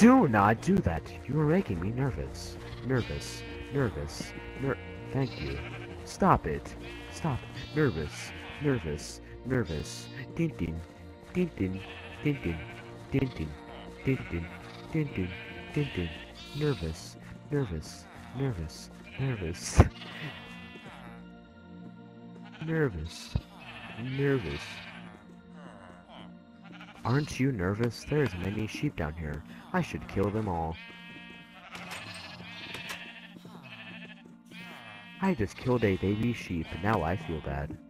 Do not do that. You are making me nervous. Nervous. Nervous. Thank you. Stop it. Stop. Nervous. Nervous. Nervous. Tintin. Tintin. Tintin. Tintin. Tintin. Tintin. Tintin. Nervous. Nervous. Nervous. Nervous. Nervous. Nervous. Aren't you nervous? There's many sheep down here. I should kill them all. I just killed a baby sheep, and now I feel bad.